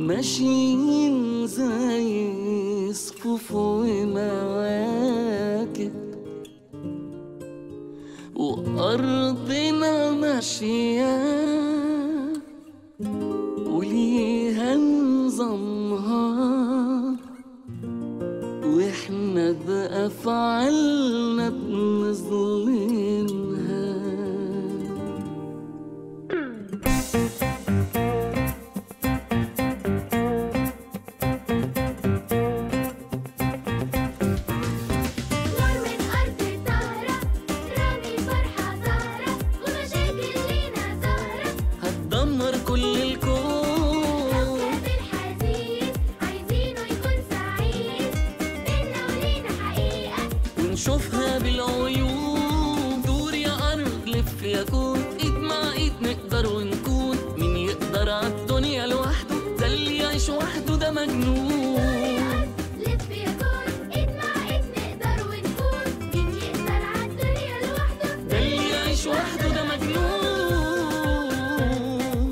ماشيين زي صفوف ومواكب، وأرضنا ماشية وليها نظامها، وإحنا بأفعالنا بنظلمها. نشوفها بالعيون، دور يا أرض لف يا كون، إيد مع إيد نقدر ونكون. مين يقدر عالدنيا لوحده؟ ده اللي يعيش وحده ده مجنون. لف يا كون، إيد مع إيد نقدر ونكون. مين يقدر عالدنيا لوحده؟ ده اللي يعيش وحده ده مجنون.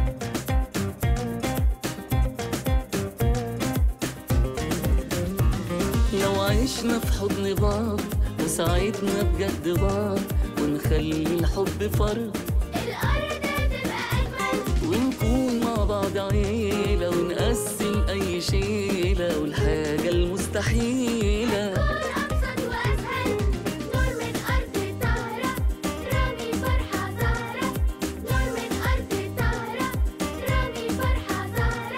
لو عشنا في حضن بعض وساعدنا بجد بعض، ونخلي الحب فرض، الأرض هتبقى أجمل. ونكون مع بعض عيلة ونقسم أي شيلة، والحاجة المستحيلة تكون أبسط وأسهل. نور من أرض طاهرة رامي فرحة زهرة، نور من أرض طاهرة رامي فرحة زهرة.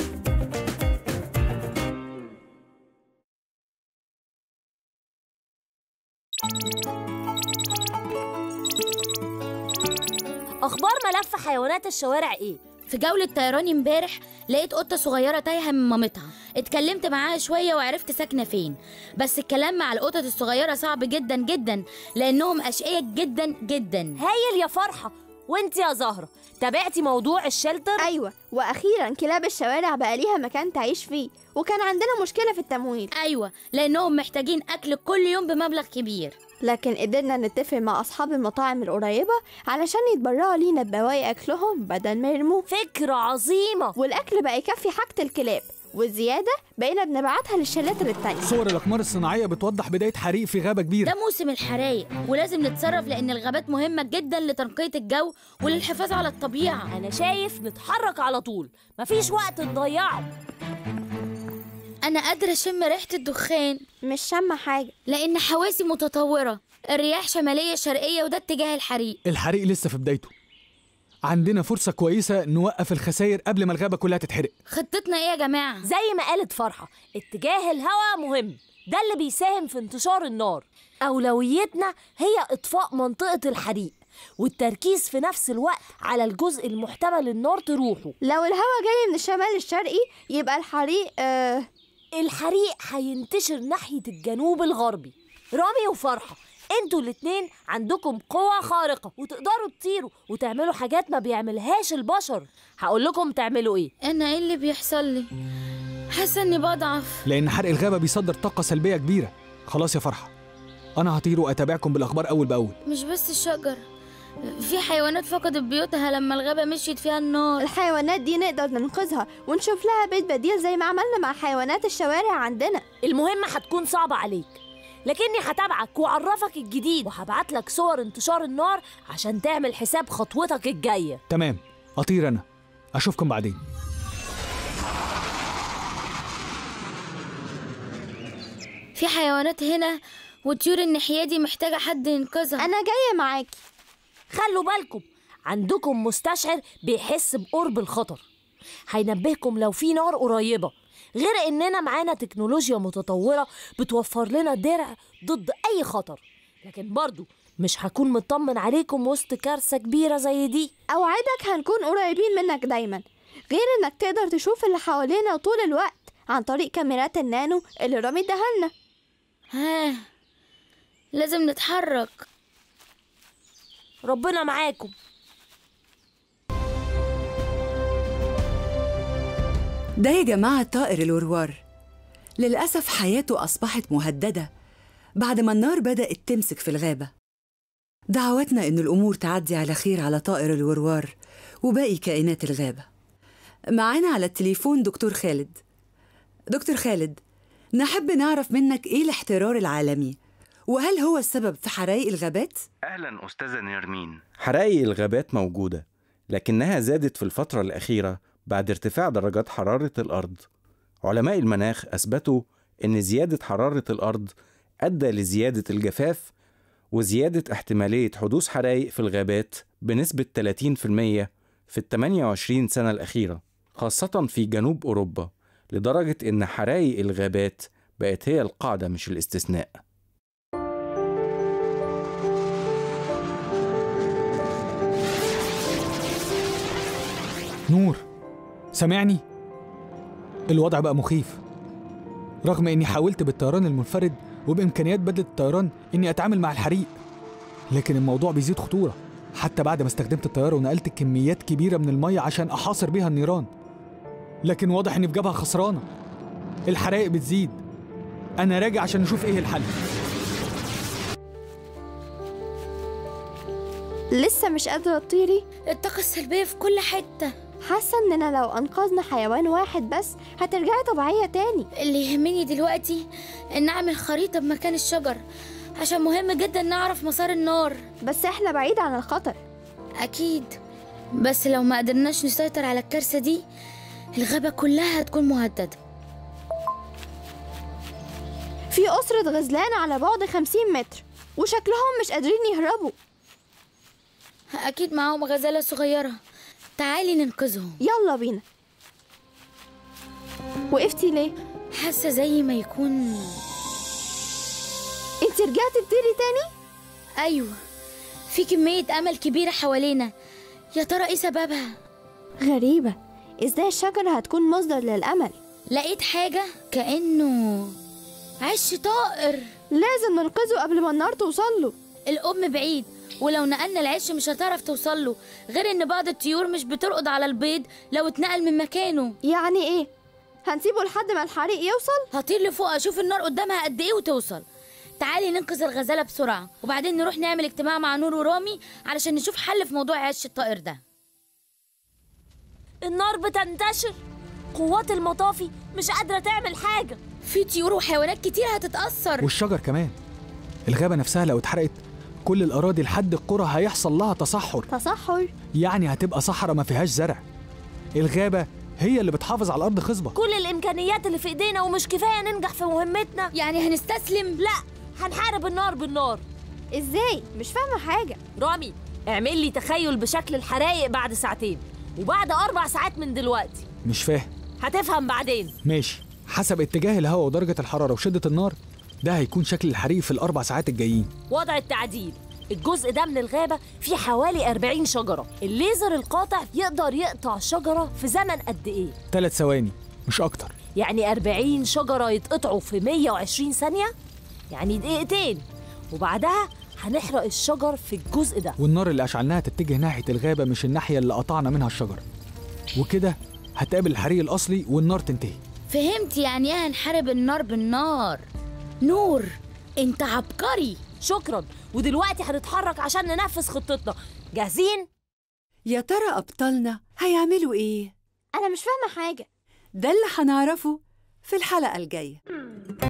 أخبار ملف حيوانات الشوارع إيه؟ في جولة طيراني امبارح لقيت قطة صغيرة تايهة من مامتها، اتكلمت معاها شوية وعرفت ساكنة فين، بس الكلام مع القطط الصغيرة صعب جدا جدا لأنهم أشقياء جدا جدا. هايل يا فرحة. وانت يا زهرة تابعتي موضوع الشلتر؟ أيوة، وأخيرا كلاب الشوارع بقى ليها مكان تعيش فيه، وكان عندنا مشكلة في التمويل. أيوة، لأنهم محتاجين أكل كل يوم بمبلغ كبير، لكن قدرنا نتفق مع أصحاب المطاعم القريبة علشان يتبرعوا لينا ببواقي أكلهم بدل ما يرموه. فكرة عظيمة. والأكل بقى يكفي حاجة الكلاب، والزيادة بقينا بنبعتها للشلاتر التانية. صور الأقمار الصناعية بتوضح بداية حريق في غابة كبيرة. ده موسم الحرايق ولازم نتصرف، لأن الغابات مهمة جدا لتنقية الجو وللحفاظ على الطبيعة. أنا شايف نتحرك على طول، مفيش وقت نضيعه. أنا قادرة أشم ريحة الدخان. مش شامة حاجة لأن حواسي متطورة، الرياح شمالية شرقية وده اتجاه الحريق. الحريق لسه في بدايته، عندنا فرصة كويسة نوقف الخسائر قبل ما الغابة كلها تتحرق. خطتنا إيه يا جماعة؟ زي ما قالت فرحة، اتجاه الهواء مهم، ده اللي بيساهم في انتشار النار. أولويتنا هي إطفاء منطقة الحريق، والتركيز في نفس الوقت على الجزء المحتمل النار تروحه. لو الهواء جاي من الشمال الشرقي يبقى الحريق هينتشر ناحية الجنوب الغربي. رامي وفرحة، انتوا الاتنين عندكم قوة خارقة وتقدروا تطيروا وتعملوا حاجات ما بيعملهاش البشر. هقول لكم تعملوا ايه. أنا إيه اللي بيحصل لي؟ حاسة إني بضعف. لأن حرق الغابة بيصدر طاقة سلبية كبيرة. خلاص يا فرحة، أنا هطير وأتابعكم بالأخبار أول بأول. مش بس الشجر، في حيوانات فقدت بيوتها لما الغابة مشيت فيها النار. الحيوانات دي نقدر ننقذها ونشوف لها بيت بديل زي ما عملنا مع حيوانات الشوارع عندنا. المهمة هتكون صعبة عليك، لكني هتابعك وأعرفك الجديد، وهبعت لك صور انتشار النار عشان تعمل حساب خطوتك الجاية. تمام، أطير أنا، أشوفكم بعدين. في حيوانات هنا وطيور الناحية دي محتاجة حد ينقذها. أنا جاية معاكي. خلوا بالكم، عندكم مستشعر بيحس بقرب الخطر، هينبهكم لو في نار قريبة. غير إننا معانا تكنولوجيا متطورة بتوفر لنا درع ضد أي خطر، لكن برضو مش هكون مطمن عليكم وسط كارثة كبيرة زي دي. أوعدك هنكون قريبين منك دايما، غير إنك تقدر تشوف اللي حوالينا طول الوقت عن طريق كاميرات النانو اللي رامي اداها لنا. لازم نتحرك. ربنا معاكم. ده يا جماعة طائر الوروار، للأسف حياته أصبحت مهددة بعد ما النار بدأت تمسك في الغابة. دعواتنا إن الأمور تعدي على خير على طائر الوروار وباقي كائنات الغابة. معانا على التليفون دكتور خالد. دكتور خالد، نحب نعرف منك إيه الاحترار العالمي، وهل هو السبب في حرائق الغابات؟ أهلا أستاذة نرمين. حرائق الغابات موجودة، لكنها زادت في الفترة الأخيرة بعد ارتفاع درجات حرارة الأرض. علماء المناخ أثبتوا أن زيادة حرارة الأرض أدى لزيادة الجفاف وزيادة احتمالية حدوث حرائق في الغابات بنسبة 30% في 28 سنة الأخيرة، خاصة في جنوب أوروبا، لدرجة أن حرائق الغابات بقت هي القاعدة مش الاستثناء. نور، سامعني؟ الوضع بقى مخيف. رغم اني حاولت بالطيران المنفرد وبامكانيات بدلة الطيران اني اتعامل مع الحريق، لكن الموضوع بيزيد خطورة حتى بعد ما استخدمت الطيارة ونقلت كميات كبيرة من المية عشان احاصر بيها النيران. لكن واضح اني في جبهة خسرانة، الحرائق بتزيد. انا راجع عشان نشوف ايه الحل. لسه مش قادرة تطيري؟ الطاقة السلبية في كل حتة. حاسة اننا لو انقذنا حيوان واحد بس هترجعي طبيعية تاني. اللي يهمني دلوقتي ان اعمل خريطة بمكان الشجر، عشان مهم جدا نعرف مسار النار. بس احنا بعيد عن الخطر. اكيد، بس لو ما قدرناش نسيطر على الكارثة دي الغابة كلها هتكون مهددة. في أسرة غزلان على بعد 50 متر وشكلهم مش قادرين يهربوا. اكيد معاهم غزالة صغيرة، تعالي ننقذهم. يلا بينا. وقفتي ليه؟ حاسة زي ما يكون انت رجعتي تطيري تاني؟ ايوه، في كمية امل كبيرة حوالينا. يا ترى ايه سببها؟ غريبة، ازاي الشجرة هتكون مصدر للأمل؟ لقيت حاجة كأنه عش طائر. لازم ننقذه قبل ما النار توصله. الأم بعيد، ولو نقلنا العش مش هتعرف توصله، غير ان بعض الطيور مش بترقد على البيض لو اتنقل من مكانه. يعني ايه؟ هنسيبه لحد ما الحريق يوصل؟ هطير لفوق اشوف النار قدامها قد ايه وتوصل. تعالي ننقذ الغزالة بسرعة، وبعدين نروح نعمل اجتماع مع نور ورامي علشان نشوف حل في موضوع عش الطائر ده. النار بتنتشر، قوات المطافي مش قادرة تعمل حاجة. في طيور وحيوانات كتير هتتأثر، والشجر كمان. الغابة نفسها لو اتحرقت كل الأراضي لحد القرى هيحصل لها تصحر. تصحر؟ يعني هتبقى صحراء ما فيهاش زرع. الغابة هي اللي بتحافظ على الأرض خصبة. كل الإمكانيات اللي في إيدينا ومش كفاية ننجح في مهمتنا. يعني هنستسلم؟ لا، هنحارب النار بالنار. ازاي؟ مش فاهمة حاجة. رامي، اعمل لي تخيل بشكل الحرايق بعد ساعتين وبعد 4 ساعات من دلوقتي. مش فاهم. هتفهم بعدين. ماشي، حسب اتجاه الهواء ودرجة الحرارة وشدة النار ده هيكون شكل الحريق في ال4 ساعات الجايين. وضع التعديل: الجزء ده من الغابة فيه حوالي 40 شجرة. الليزر القاطع يقدر يقطع شجرة في زمن قد إيه؟ 3 ثواني مش أكتر. يعني 40 شجرة يتقطعوا في 120 ثانية، يعني دقيقتين، وبعدها هنحرق الشجر في الجزء ده. والنار اللي أشعلناها تتجه ناحية الغابة مش الناحية اللي قطعنا منها الشجر، وكده هتقابل الحريق الأصلي والنار تنتهي. فهمت يعني ايه هنحارب النار بالنار. نور، انت عبقري. شكرا. ودلوقتي هنتحرك عشان ننفذ خطتنا. جاهزين؟ يا ترى أبطالنا هيعملوا إيه؟ أنا مش فاهمة حاجة. ده اللي هنعرفه في الحلقة الجاية.